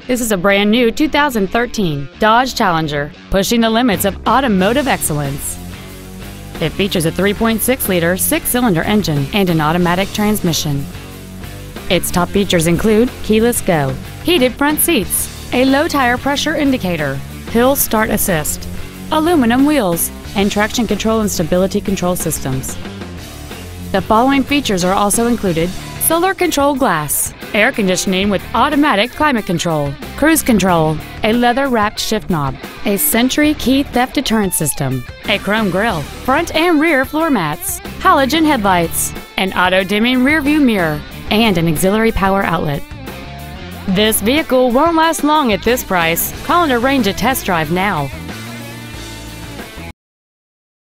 This is a brand new 2013 Dodge Challenger, pushing the limits of automotive excellence. It features a 3.6-liter six-cylinder engine and an automatic transmission. Its top features include keyless go, heated front seats, a low tire pressure indicator, hill start assist, aluminum wheels, and traction control and stability control systems. The following features are also included: solar control glass, air conditioning with automatic climate control, cruise control, a leather-wrapped shift knob, a Sentry key theft deterrent system, a chrome grille, front and rear floor mats, halogen headlights, an auto-dimming rear-view mirror, and an auxiliary power outlet. This vehicle won't last long at this price. Call and arrange a test drive now.